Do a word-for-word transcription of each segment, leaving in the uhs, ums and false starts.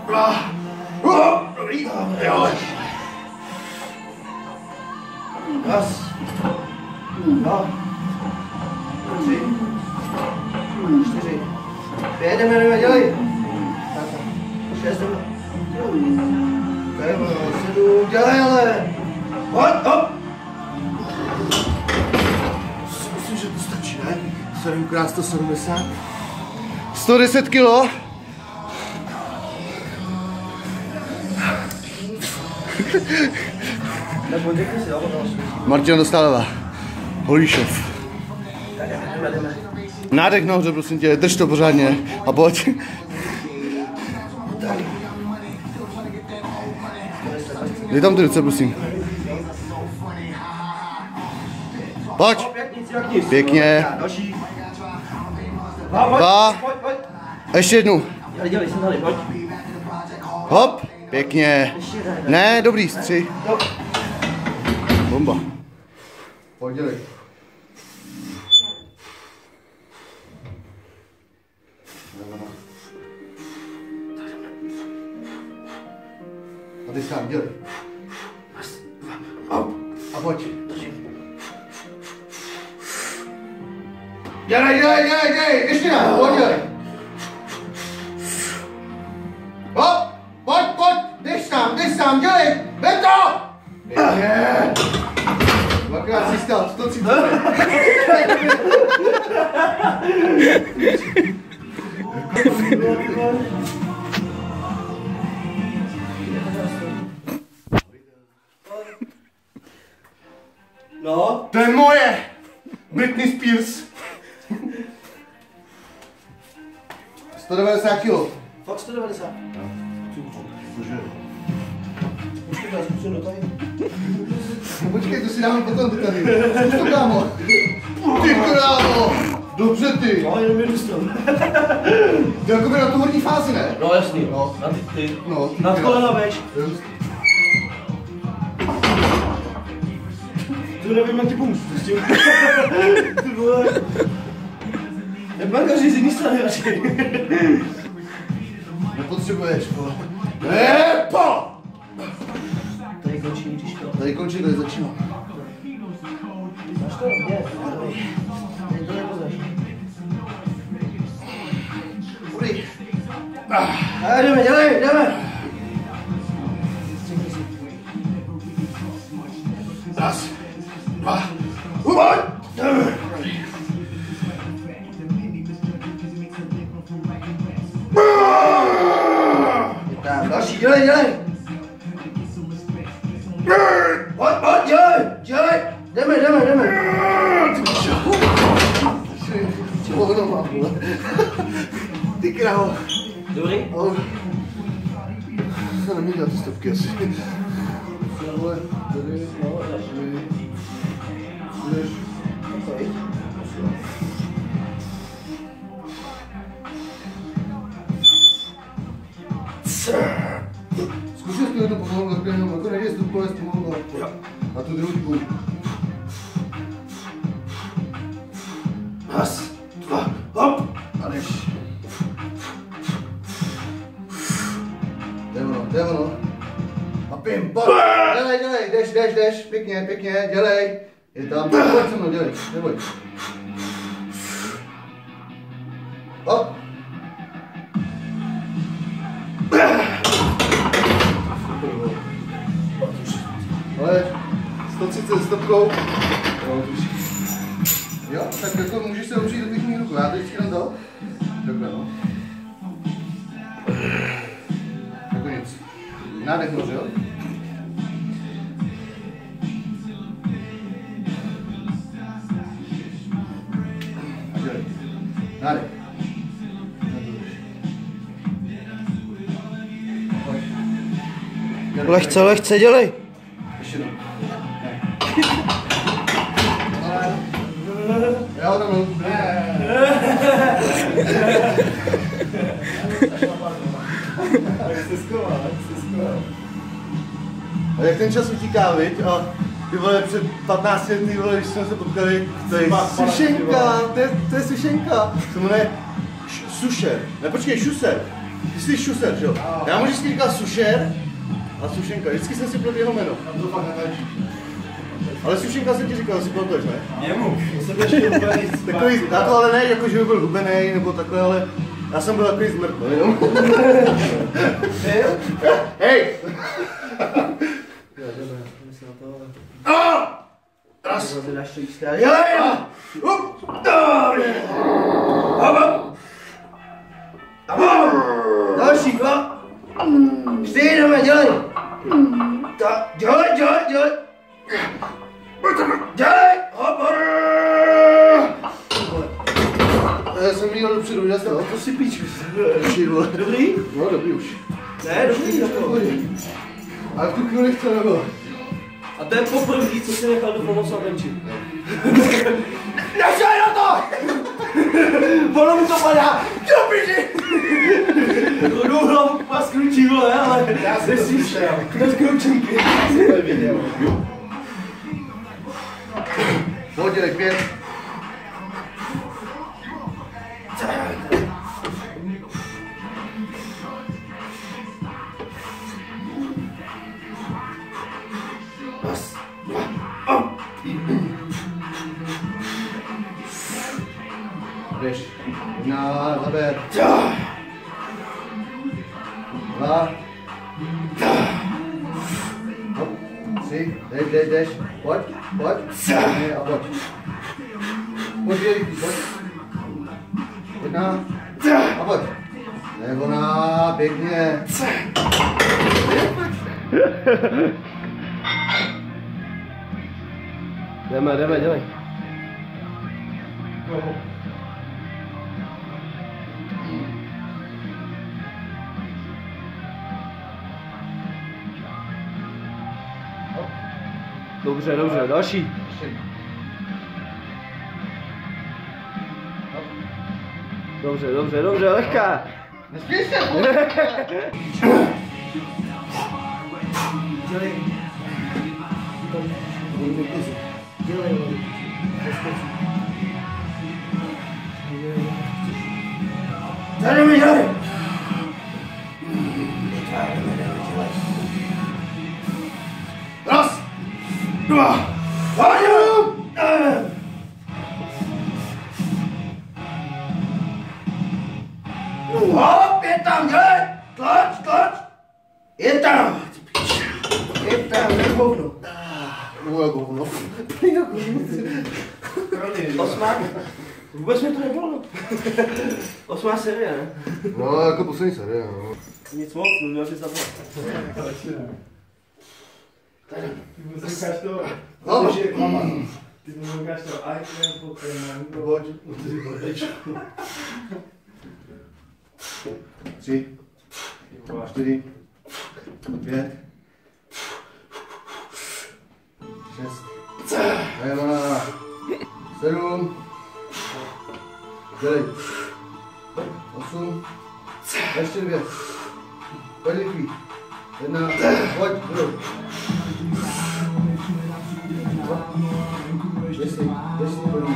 Dobrý. Jo. Raz. Dva. Tři. Čtyři. Pět, jdeme, jdeme, dělej. Šest, jdeme. Jdeme, sedm, dělej, ale. Pojď, hop. Myslím, že to stačí, ne? sedm krát sto sedmdesát. sto deset kilo. Martina Dostálová, Holíšov. Nádech nahoře, prosím tě, drž to pořádně a pojď. Dej tam ty ruce, prosím. Pojď. Pěkně. Dva. Ještě jednu. Hop. Pěkně. Ne, dobrý, tři. Bomba. Pojď, dělej. A ty sám, dělej. A pojď. Dělej, dělej, dělej, dělej, ještě ne, pojď, dělej. Hop, pojď, pojď, jdeš sám, jdeš sám, dělej, vem to! Pěkně. Dvakrát si stál, sto třicet. No? To je moje! Britney Spears. sto devadesát kilo. Fakt sto devadesát? No. Cože? Počkej, já zkusím do tady. No počkej, to si dáme potom do tady. Zkus to, kámo. Ty krávo! Dobře ty. No, jenom jednu stranu. To je jakoby na tu horní fázi, ne? No jasný, no. Na ty, ty. No, ty nad kolena več. To nevím, jak ti pomůžu s tím. Ty vole. Nebankaři z jiný strany radši. Nepotřebuješ, vole. Nepo! Tady končí, když to. Tady končí, tady začíná. Máš to? Je, dobrý. Tady to nepoznáš. Dobrý. A jdeme, dělej, jdeme. Raz, dva, pojď! Tam, další, dělej, dělej. Pojď, pojď, dělej, dělej. Jdeme, jdeme, jdeme. Ty krávo. Dobrý? No. Já nemůžu dělat ty stopky asi. Tohle, tady, no, tady. Jdeš. Zkusil jsi to jedno pomalu, tak jenom, jako nejde stupkové pomalu a tu druhou půl. Raz, dva, hop! A jdeš. Jde ono, jde ono. A pim, pojď! Dělej, dělej, jdeš, jdeš, jdeš, pěkně, pěkně, dělej. Je tam, pojď se mnou, dělej, neboj. Hop! Ale sto třicet stopkou. Jo, tak jako můžeš se opřít do těch mých rukou. Já teď jenom to. Takhle, no. Jako nic. Nádech nož, jo? A dělej. Nádech. Lehce, lehce, dělej. Ještě jednou. Jo, tam jdu. A jak ten čas utíká, viď? A ty vole, před patnácti lety, vole, když jsme se potkali, to je sušenka, to je, to je sušenka. To jmenuje sušer. Ne, počkej, šuser. Ty jsi šuser, že jo? Já mu vždycky říkal Sušer a Sušenka, vždycky jsem si plnil jeho jméno. Ale Sušenka jsem ti říkal, si pamatuješ, ne? Jemu, to jsem ještě hubený. Takový, já to ale ne, jako že by byl hubenej nebo takhle, ale já jsem byl takový zmrt, no jenom. Hej! Raz. Další dva. Čtyři, jdeme, dělej. Dělej, dělej, dělej. Dělej, hop, Já jsem měl dopředu, já jsem to si píču. Dobrý? No, dobrý už. Ne, dobrý, dobrý. Ale v tu chvíli chce nebylo. A to je poprvé, co si nechal do pomoci na benči. Nešaj na to! Ono mu to padá! Do piči! Rodou hlavu má skručí, vole, ale... Já jsem to slyšel. Do skručenky. To je viděl. Podělej pět. Raz, dva, a... Jdeš. Jedna, zaber. Dva. Hop. Tři. Jdeš, jdeš, jdeš. Pojď, pojď. Ne, a pojď. Pojď, dělej, pojď. Jedna. A pojď. Ne, ona, pěkně. Jdeme, jdeme, dělej. Dobře, dobře, další. Dobře, dobře, dobře, lehká. Nespíš se, Dělej. Dělej. Tady mi dělej. Raz. Dva. Pojďme. Hop, je tam, dělej. Tlač, tlač. Je tam. Je tam, je hovno. Moje govno. Osmá. Vůbec mi to nebylo. Osmá série, ne? No, jako poslední série, no. Nic moc, měl bys zabrat. Ty mu říkáš to, No. že je klama. Ty mu říkáš to, a je Pokémon. Pojď. Tři. Čtyři. Pět. Šest. Nemá. Sedm. Dělej. Osm. Ještě dvě. Pojď rychlý. Jedna. Pojď. Budu. Jestli. Jestli. První.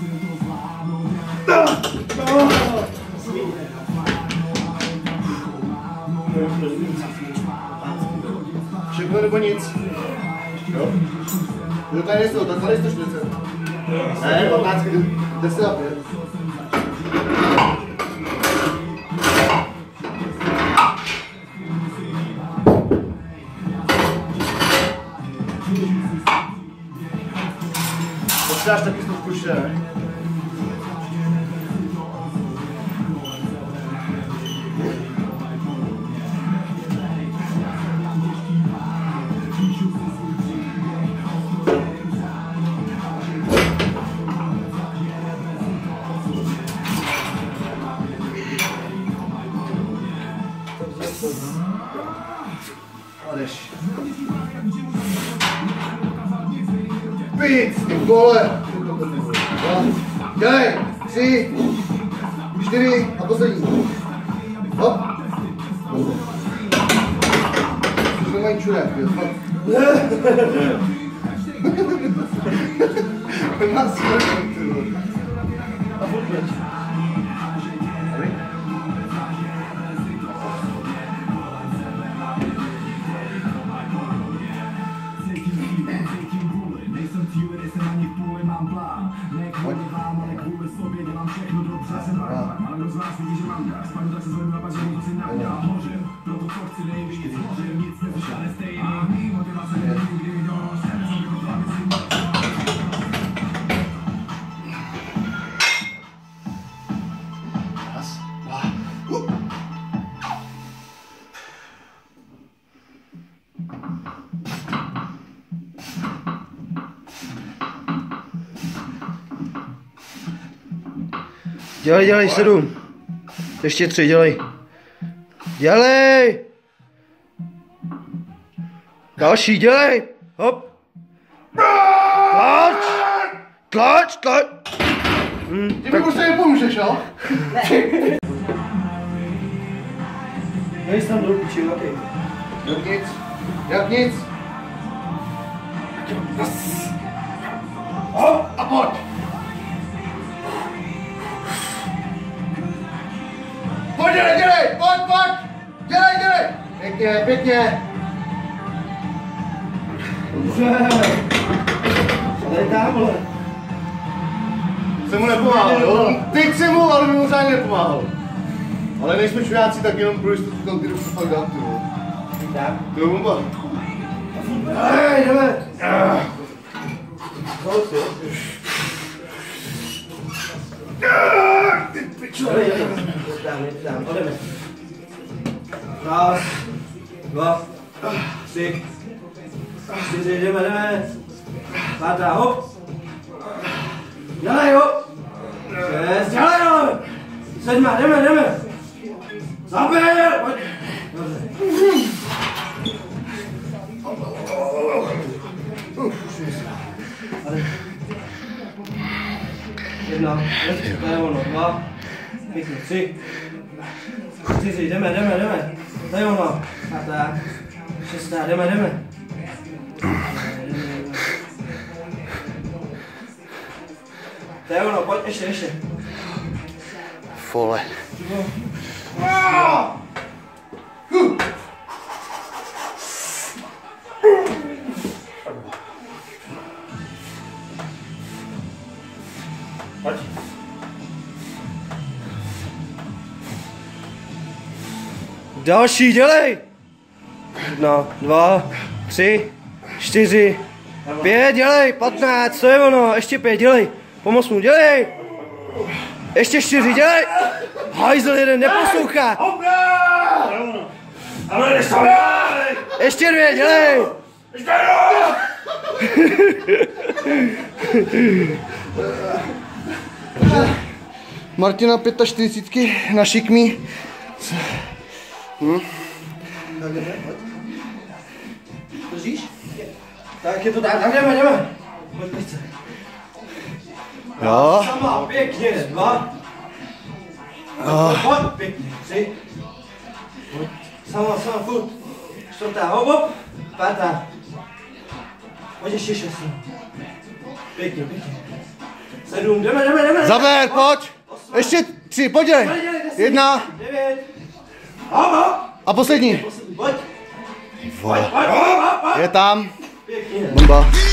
Všechno nebo nic? Jo? Jo, tady nejsou, tak tady sto čtyřicet. Ne, patnáct, deset a pět. Potřebáš taky stovku ještě, ne? Jdeš. Pít, ty vole! Dělej! Tři, čtyři a poslední. Hop! Už nemají čurek, jo, fakt. On má smrti, ty vole. A furt pěč. Dělej, dělej, sedm. Ještě tři, dělej. Dělej! Další, dělej! Hop! Tlač! Tlač, tlač! Hm, Ty mi prostě nepomůžeš, jo? Nejsi tam do piči, okej. Jak nic. Jak nic. Hop a pojď. Pojď, dělej, dělej, pojď, pojď. Dělej, dělej. Pěkně, pěkně. Dobře. Tady tamhle. Jsem mu nepomáhal, jo? Teď jsem mu, ale mimořádně nepomáhal. Ale nejsme čujáci, tak jenom pro jistotu tam ty ruku fakt dám, ty vole. To je bomba. Hej, jdeme. Ty pičo. Dáme, dáme, jdeme. Raz, dva, tři, čtyři, jdeme, jdeme. Pátá, hop. Dělej, hop. Šest, dělej, hop. Sedma, jdeme, jdeme. Zaběr, pojď. Dobře. Jedna, to je ono, dva, pěkně, tři, čtyři, jdeme, jdeme, jdeme, to je ono, a tak, šestá, jdeme, jdeme. To je ono, pojď, ještě, ještě. Vole. Pojď. Další, dělej! Jedna, dva, tři, čtyři, pět, dělej, patnáct, co je ono, ještě pět, dělej, pomoz mu, dělej! Ještě čtyři, dělej! Hajzl jeden, neposlouchá! Ještě dvě, dělej! Martina čtyřicet pět na šikmý. Hm? Držíš? Tak je to tak, tak jdeme, jdeme. Pojď, pojď se. Jo. Sama, pěkně, dva. Pojď, pojď, pěkně, tři. Pojď, sama, sama, furt. Čtvrtá, hop, hop. Pátá. Pojď ještě šest. Pěkně, pěkně. Sedm, jdeme, jdeme, jdeme. Zaber, pojď. Ještě tři, pojď, dělej. Jedna. Devět. Hop, hop. A poslední. Poslední, pojď. Vole. Pojď, hop, hop, hop. Je tam. Pěkně. Bomba.